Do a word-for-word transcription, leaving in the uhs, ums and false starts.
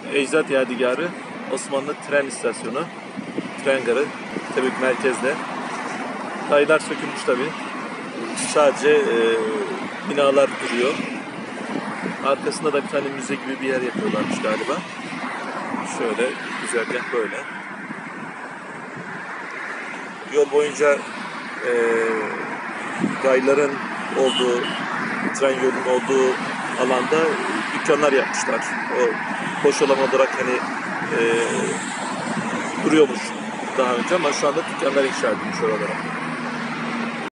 Ecdat Yadigarı Osmanlı tren istasyonu, tren garı, tabii merkezde. Raylar sökülmüş tabii. Sadece e, binalar duruyor. Arkasında da bir tane müze gibi bir yer yapıyorlarmış galiba. Şöyle güzergah böyle. Yol boyunca e, rayların olduğu, tren yolunun olduğu alanda dükkanlar yapmışlar. O boş alan olarak hani e, duruyormuş daha önce ama şu anda dükkanlar inşa edilmiş oralara.